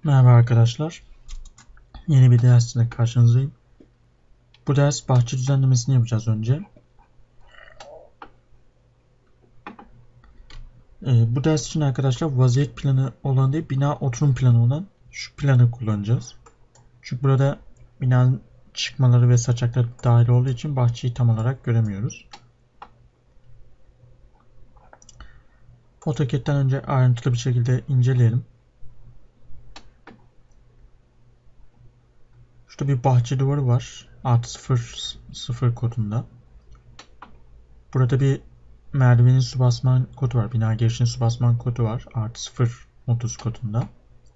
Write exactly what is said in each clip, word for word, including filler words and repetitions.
Merhaba arkadaşlar. Yeni bir dersle karşınızdayım. Bu ders bahçe düzenlemesini yapacağız önce. Ee, bu ders için arkadaşlar vaziyet planı olan değil, bina oturum planı olan şu planı kullanacağız. Çünkü burada binanın çıkmaları ve saçakları dahil olduğu için bahçeyi tam olarak göremiyoruz. AutoCAD'den önce ayrıntılı bir şekilde inceleyelim. Şurada bir bahçe duvarı var. Artı sıfır sıfır kodunda. Burada bir merdivenin su basman kodu var. Bina girişinin su basman kodu var. Artı sıfır otuz kodunda.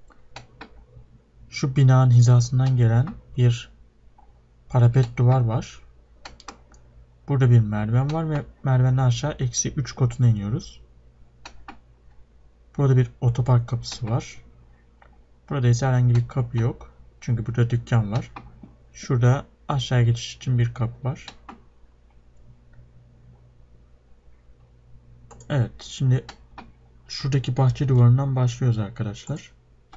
Şu binanın hizasından gelen bir parapet duvar var. Burada bir merdiven var ve merdivenden aşağı eksi üç koduna iniyoruz. Burada bir otopark kapısı var. Burada ise herhangi bir kapı yok. Çünkü burada dükkan var. Şurada aşağı geçiş için bir kapı var. Evet, şimdi şuradaki bahçe duvarından başlıyoruz arkadaşlar.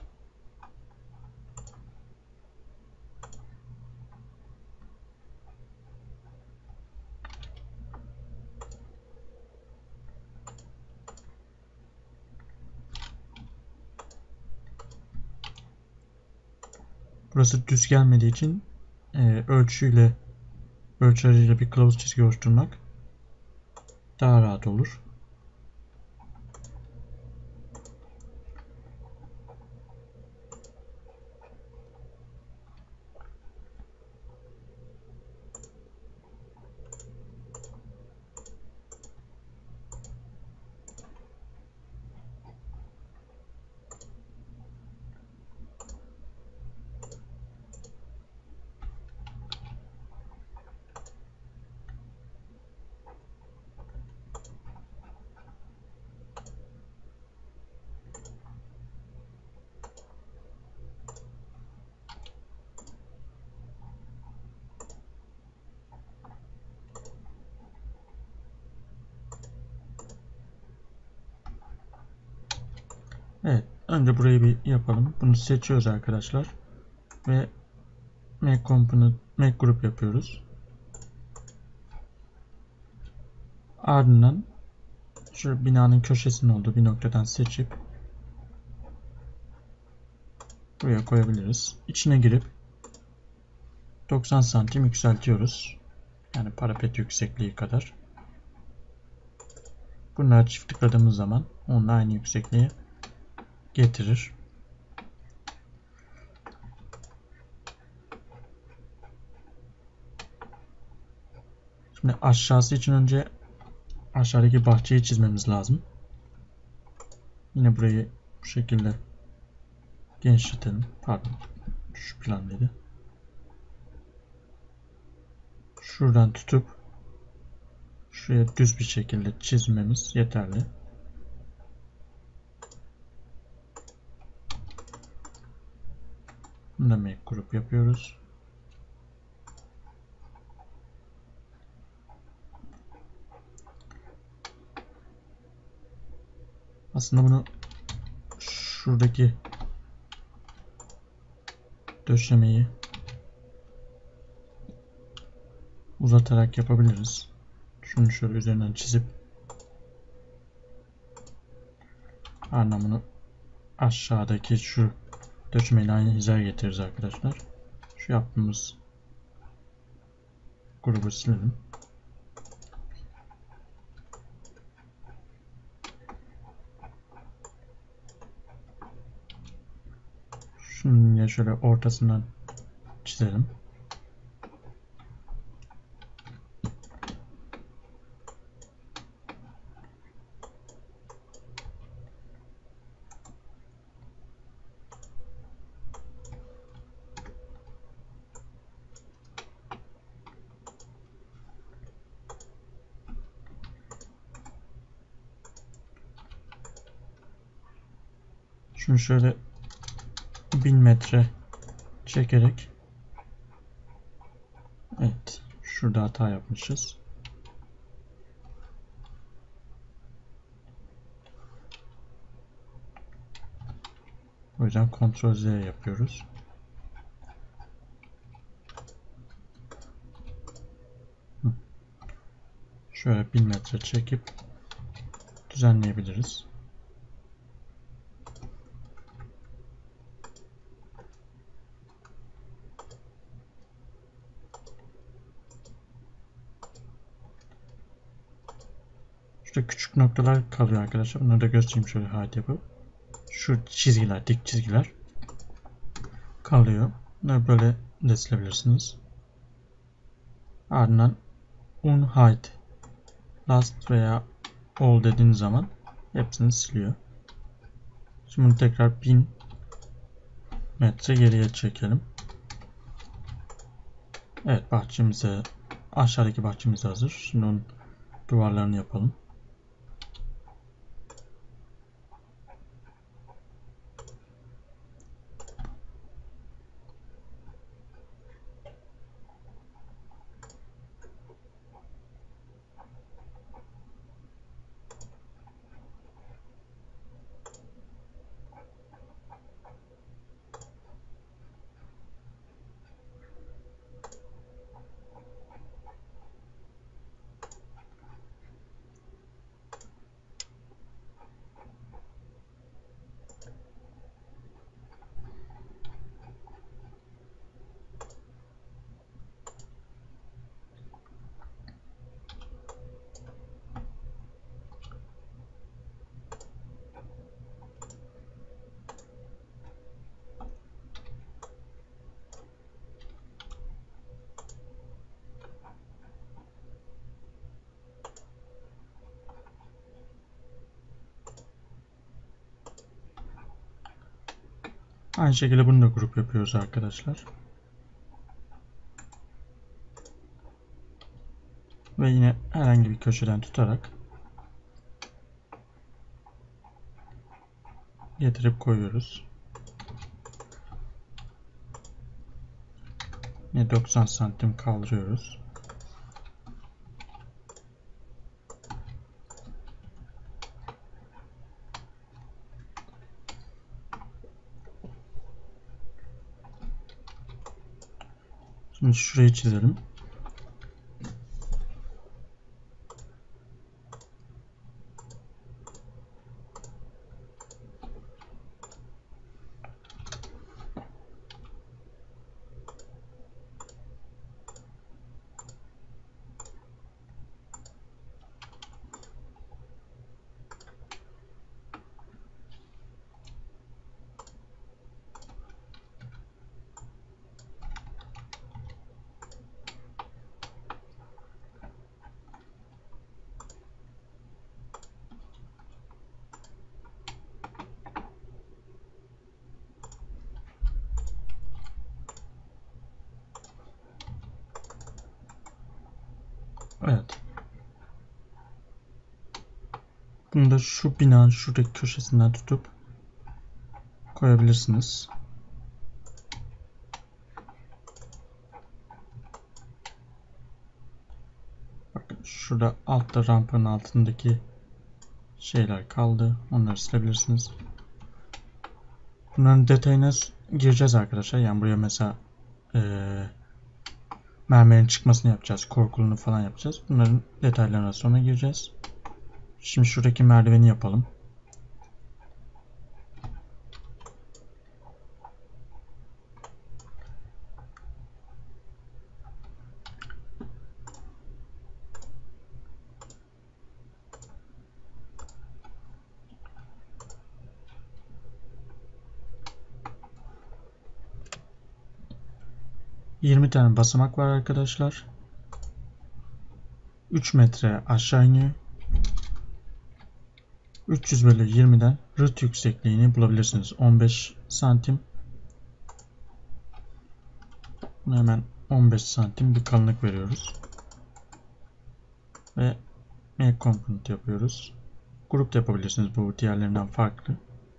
Burası düz gelmediği için e, ölçüyle ölçü aracıyla bir kılavuz çizgi oluşturmak daha rahat olur. Evet, önce burayı bir yapalım. Bunu seçiyoruz arkadaşlar ve Make Component, Make Group yapıyoruz. Ardından şu binanın köşesinin olduğu bir noktadan seçip buraya koyabiliriz. İçine girip doksan santim yükseltiyoruz. Yani parapet yüksekliği kadar. Bunları çift tıkladığımız zaman onunla aynı yüksekliğe getirir. Şimdi aşağısı için önce aşağıdaki bahçeyi çizmemiz lazım. Yine burayı bu şekilde genişletelim. Pardon. Şu plan dedi. Şuradan tutup şuraya düz bir şekilde çizmemiz yeterli. Bunu da make group yapıyoruz. Aslında bunu şuradaki döşemeyi uzatarak yapabiliriz. Şunu şöyle üzerinden çizip anlamını aşağıdaki şu döşemeyle aynı hizaya getiririz arkadaşlar. Şu yaptığımız grubu silelim. Şunu ya şöyle ortasından çizelim. Şunu şöyle bin metre çekerek, evet, şurada hata yapmışız. O yüzden kontrol Z yapıyoruz. Şöyle bir metre çekip düzenleyebiliriz. Şurada küçük noktalar kalıyor arkadaşlar. Bunları da göstereyim şöyle hide yapıp. Şu çizgiler, dik çizgiler kalıyor. Bunları böyle de silebilirsiniz. Ardından unhide last veya all dediğiniz zaman hepsini siliyor. Şimdi bunu tekrar bin metre geriye çekelim. Evet, bahçemize, aşağıdaki bahçemiz hazır. Şimdi onun duvarlarını yapalım. Aynı şekilde bunu da grup yapıyoruz arkadaşlar. Ve yine herhangi bir köşeden tutarak getirip koyuyoruz. Yine doksan santim kaldırıyoruz. Şimdi şurayı çizelim. Evet. Bunu da şu binanın şuradaki köşesinden tutup koyabilirsiniz. Bakın şurada altta rampanın altındaki şeyler kaldı. Onları silebilirsiniz. Bunların detayına gireceğiz arkadaşlar. Yani buraya mesela ee, mermerin çıkmasını yapacağız. Korkulunu falan yapacağız. Bunların detaylarına sonra gireceğiz. Şimdi şuradaki merdiveni yapalım. yirmi tane basamak var arkadaşlar. üç metre aşağı iniyor. üç yüz bölü yirmiden rıt yüksekliğini bulabilirsiniz. on beş santim. Buna hemen on beş santim bir kalınlık veriyoruz. Ve make component yapıyoruz. Grup da yapabilirsiniz, bu diğerlerinden farklı.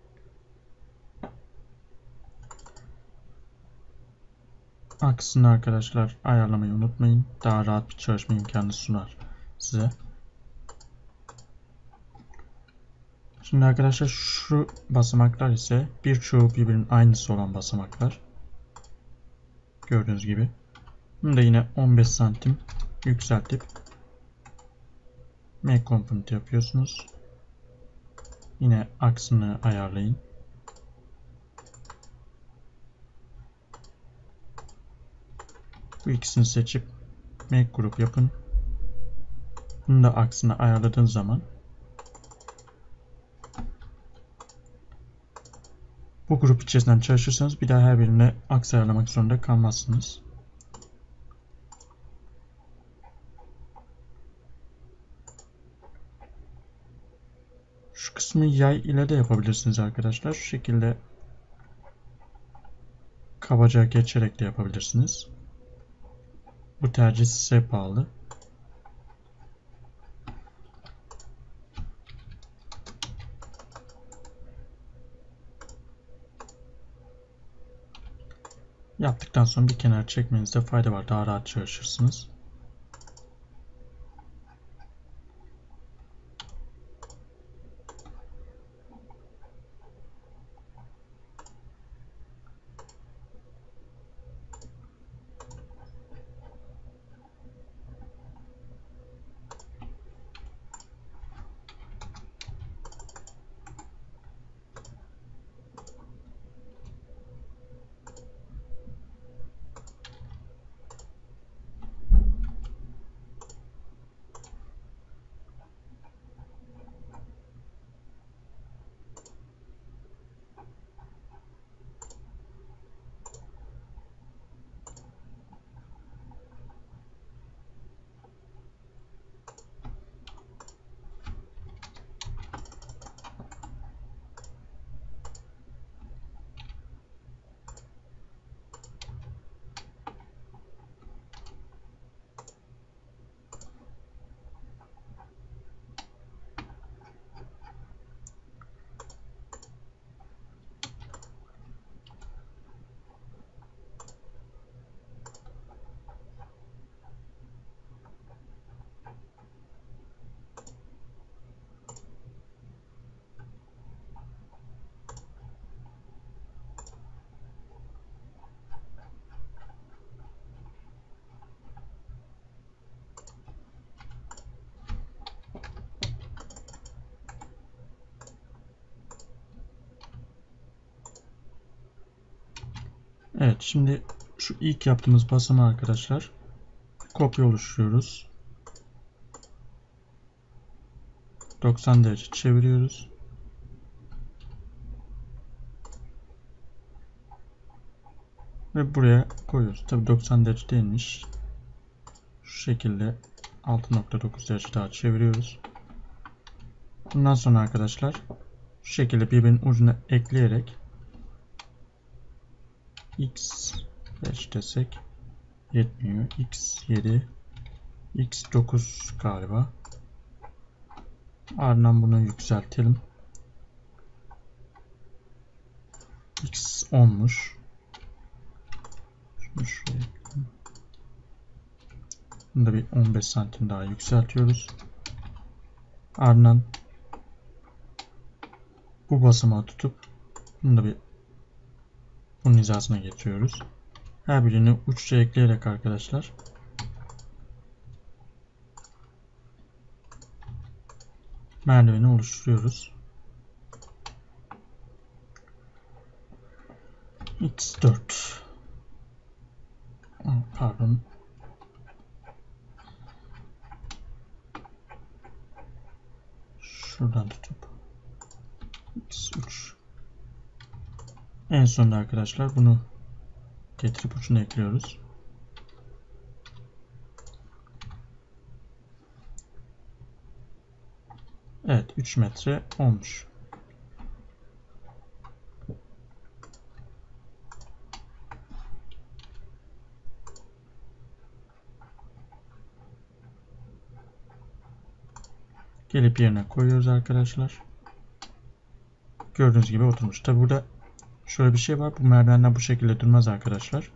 Aksını arkadaşlar ayarlamayı unutmayın. Daha rahat bir çalışma imkanı sunar size. Şimdi arkadaşlar şu basamaklar ise birçoğu birbirinin aynısı olan basamaklar. Gördüğünüz gibi. Bunu da yine on beş santim yükseltip make component yapıyorsunuz. Yine aksını ayarlayın. Bu ikisini seçip make group yapın. Bunu da aksını ayarladığınız zaman bu grup içerisinden çalışırsanız bir daha her birine aks ayarlamak zorunda kalmazsınız. Şu kısmı yay ile de yapabilirsiniz arkadaşlar. Şu şekilde kabaca geçerek de yapabilirsiniz. Bu tercih size bağlı. Yaptıktan sonra bir kenara çekmenizde fayda var. Daha rahat çalışırsınız. Evet, şimdi şu ilk yaptığımız basamağı arkadaşlar kopya oluşturuyoruz. doksan derece çeviriyoruz. Ve buraya koyuyoruz. Tabi doksan derece değilmiş. Şu şekilde altı nokta dokuz derece daha çeviriyoruz. Bundan sonra arkadaşlar şu şekilde birbirinin ucuna ekleyerek x beş desek yetmiyor. x yedi, x dokuz galiba. Ardından bunu yükseltelim. x onmuş. Şunu şuraya. Bunu da bir on beş santim daha yükseltiyoruz. Ardından bu basamağı tutup bunu da bir bunun hizasına getiriyoruz. Her birini uçça ekleyerek arkadaşlar merdiveni oluşturuyoruz. x dört, pardon, şuradan tutup x üç. En sonunda arkadaşlar bunu getirip ucuna ekliyoruz. Evet, üç metre olmuş. Gelip yerine koyuyoruz arkadaşlar. Gördüğünüz gibi oturmuş. Tabi burada şöyle bir şey var. Bu merdivenler bu şekilde durmaz arkadaşlar.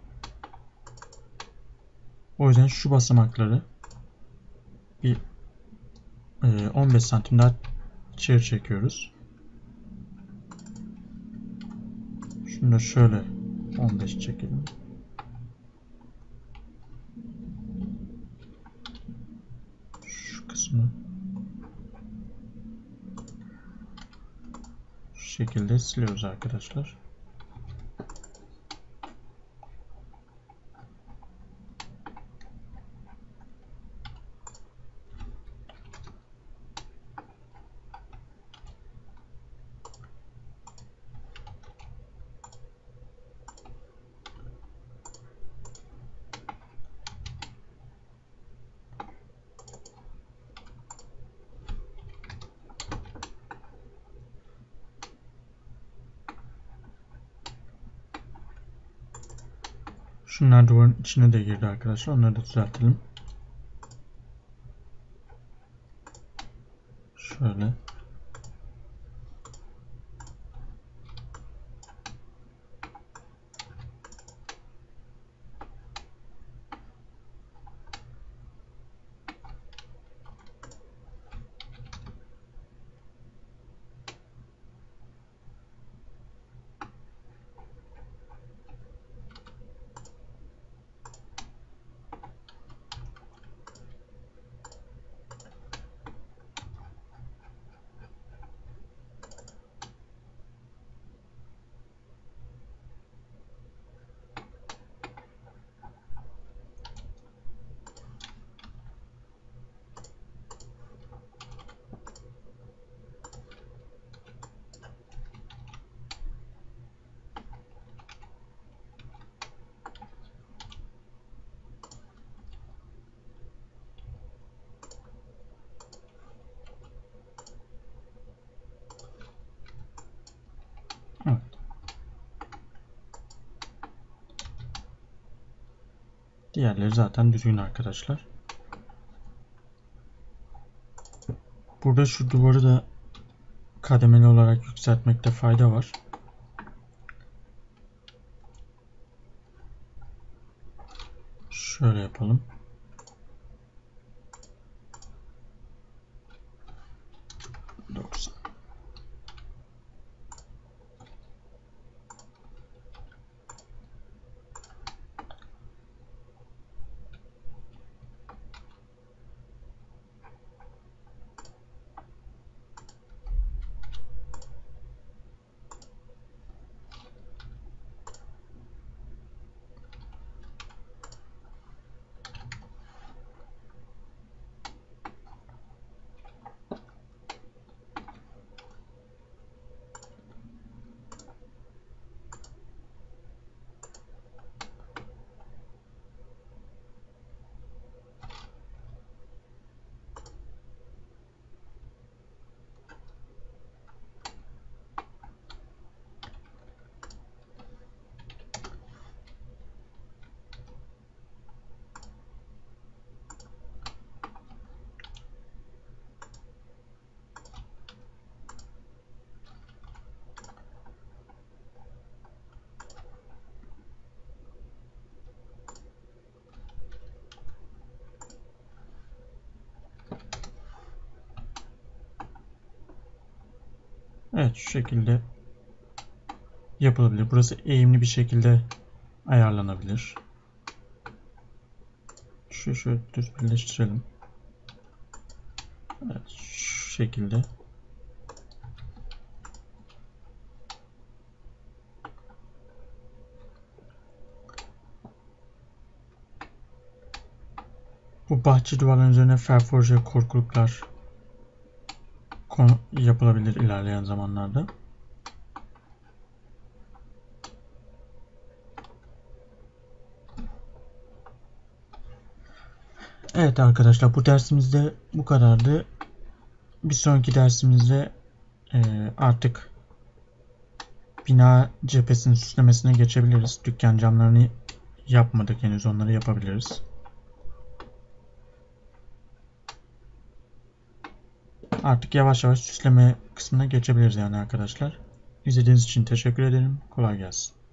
O yüzden şu basamakları bir on beş santim daha içeri çekiyoruz. Şunu da şöyle on beş çekelim. Şu kısmı şu şekilde siliyoruz arkadaşlar. Şunlar duvarın içine de girdi arkadaşlar. Onları da düzeltelim. Şöyle. Evet. Diğerleri zaten düzgün arkadaşlar. Burada şu duvarı da kademeli olarak yükseltmekte fayda var. Şöyle yapalım. doksan. Evet, şu şekilde yapılabilir. Burası eğimli bir şekilde ayarlanabilir. Şu şöyle düz birleştirelim. Evet, şu şekilde. Bu bahçe duvarlarının üzerine ferforje korkuluklar yapılabilir ilerleyen zamanlarda. Evet arkadaşlar, bu dersimizde bu kadardı. Bir sonraki dersimizde e, artık bina cephesinin süslemesine geçebiliriz. Dükkan camlarını yapmadık henüz, onları yapabiliriz. Artık yavaş yavaş süsleme kısmına geçebiliriz yani arkadaşlar. İzlediğiniz için teşekkür ederim. Kolay gelsin.